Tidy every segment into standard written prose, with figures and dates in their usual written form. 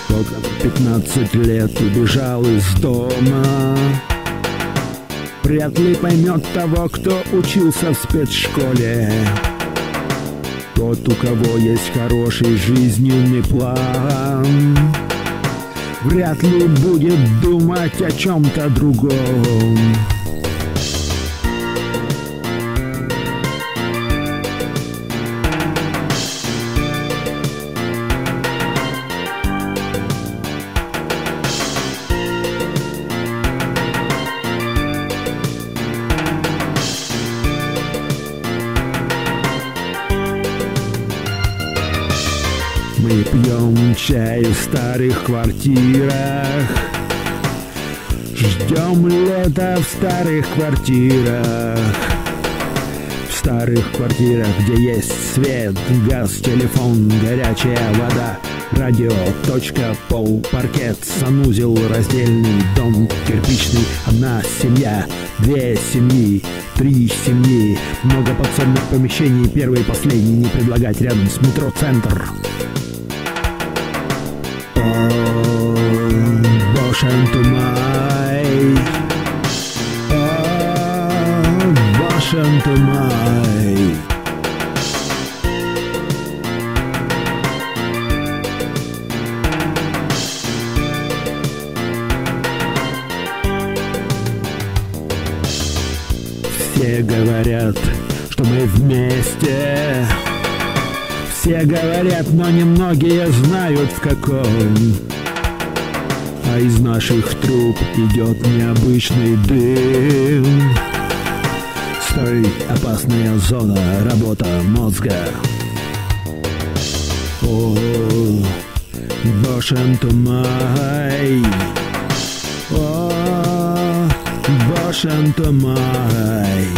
Тот 15 лет убежал из дома, вряд ли поймет того, кто учился в спецшколе. Тот, у кого есть хороший жизненный план, вряд ли будет думать о чем-то другом. Мы пьем чай в старых квартирах, ждем лета в старых квартирах. В старых квартирах, где есть свет, газ, телефон, горячая вода, радио, точка, пол, паркет, санузел, раздельный дом, кирпичный, одна семья, две семьи, три семьи, много подсобных помещений, первый и последний, не предлагать рядом с метро «Центр». Боже мой, боже мой. Все говорят, что мы вместе. Все говорят, но немногие знают в каком. А из наших труб идет необычный дым. Столь опасная зона, работа мозга. О, боже мой. О, боже мой.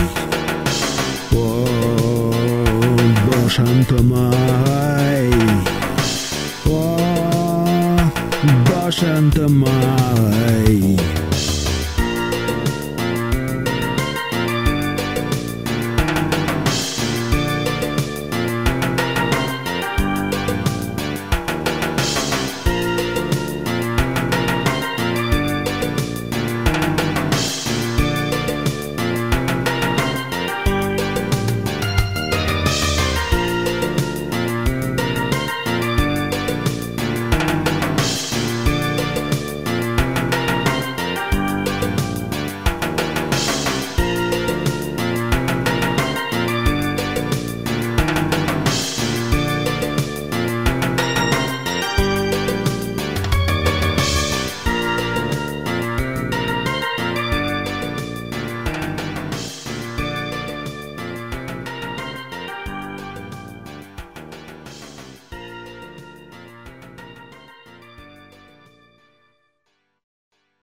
О, боже мой. О, боже мой.